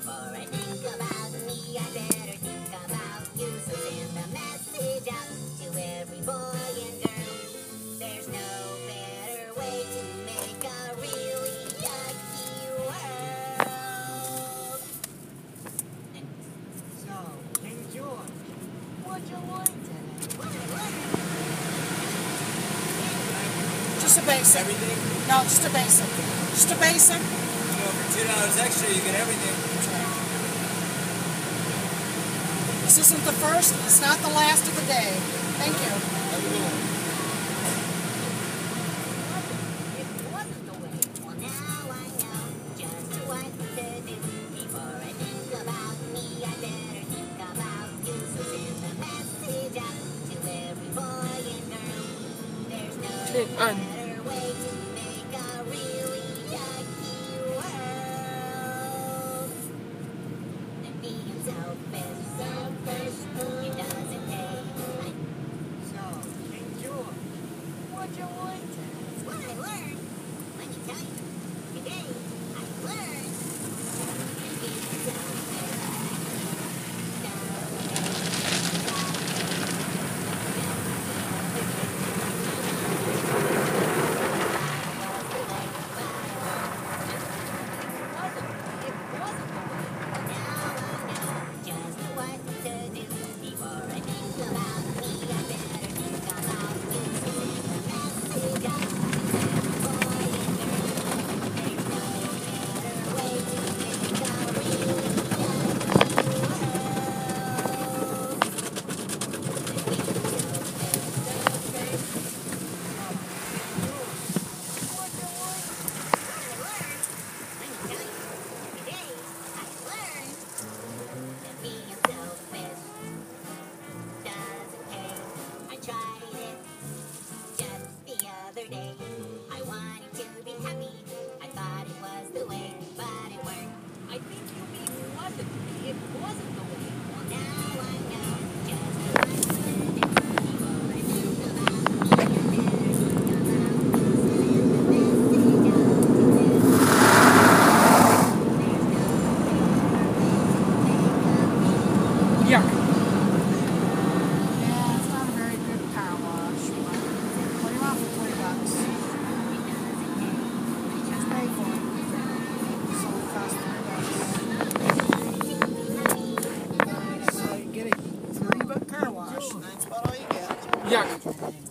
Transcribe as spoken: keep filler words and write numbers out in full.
Before I think about me, I better think about you. So send a message out to every boy and girl. There's no better way to make a really yucky world. So, enjoy. What'd you learn today? What I learned? Just a basic. Everything? No, just a basic. Just a basic. You know, for two dollars extra, you get everything. This isn't the first, it's not the last of the day. Thank you. Have a good one. It wasn't the way. Well, now I know just what to do. Before I think about me, I better think about you. So send a message out to every boy and girl. There's no better way to make a really yucky world than being selfish. Selfish, it doesn't pay. So, enjoy. What'd you learn today? What I learned? Let me tell you. Today, I learned that being selfish I wanted to be happy. I thought it was the way, but it weren't. I think you mean it wasn't. It wasn't the way. Well, now I know just what to do. Before I think about me, I better think about you. So send a message out to every boy. There's no better way to make a Yuck. Yeah, it's not a very good car wash. But what do you want for twenty bucks? Just pay for it. So it costs three bucks. So you get a three buck car wash. That's about all you get. Yuck.